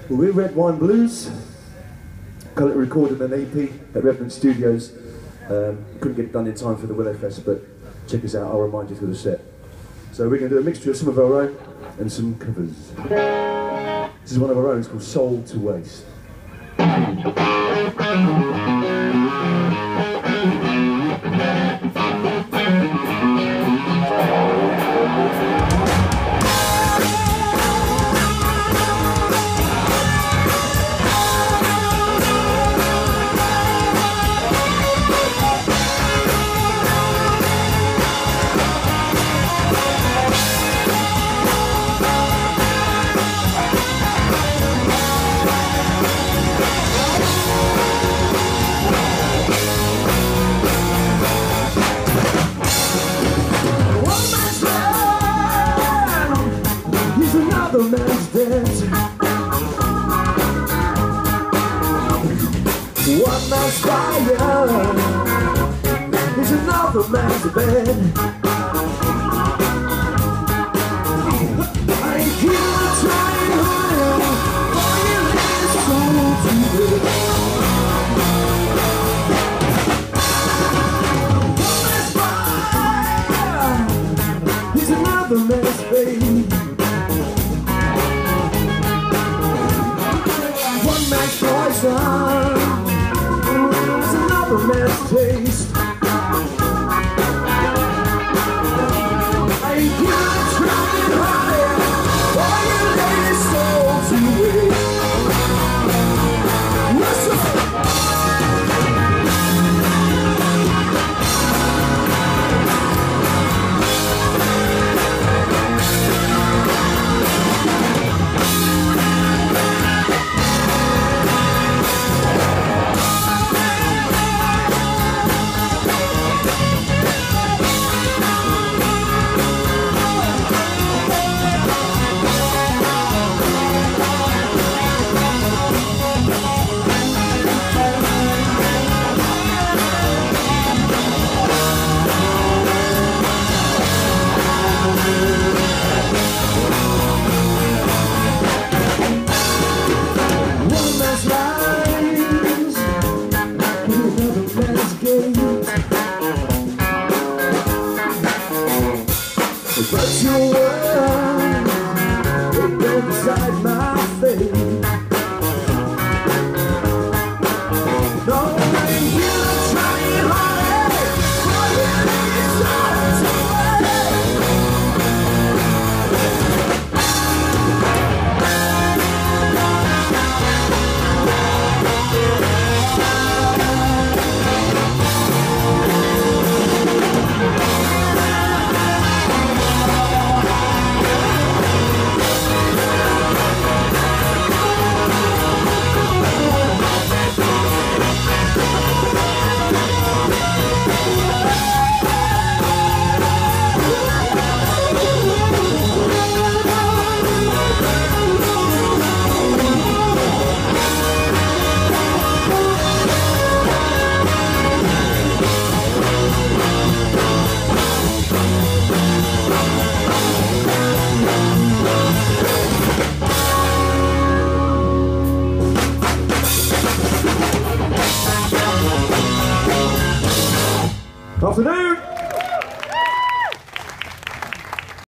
Well, we're Red Wine Blues. Currently recorded an EP at Reverend Studios. Couldn't get it done in time for the WillowFest, but check us out, I'll remind you through the set. So we're going to do a mixture of some of our own and some covers. This is one of our own, it's called Soul to Waste. Another man's dance. One man's fire is another man's bed. I ain't here trying higher, for you his soul to waste. One man's fire is another man's babe. One man's poison is another man's taste.